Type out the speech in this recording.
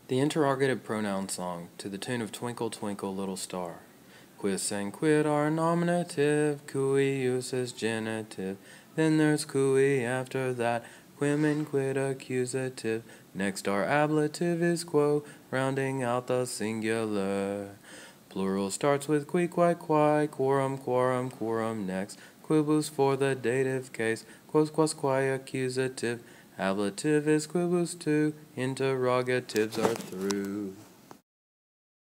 The interrogative pronoun song to the tune of Twinkle Twinkle Little Star. Quis and quid are nominative, cui uses genitive, then there's cui after that, quim and quid accusative, next our ablative is quo, rounding out the singular. Plural starts with qui, qui, qui, quorum, quorum, quorum next, quibus for the dative case, quos, quas, qui accusative, ablative is quibus too, interrogatives are through.